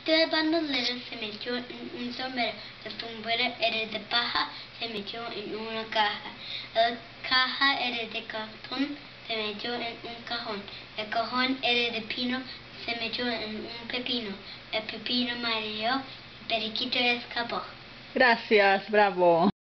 periquito de bandolero se metió en un sombrero. El sombrero era de paja, se metió en una caja. La caja era de cartón, se metió en un cajón. El cajón era de pino, se metió en un pepino. El pepino mareó, el periquito escapó. Gracias, bravo.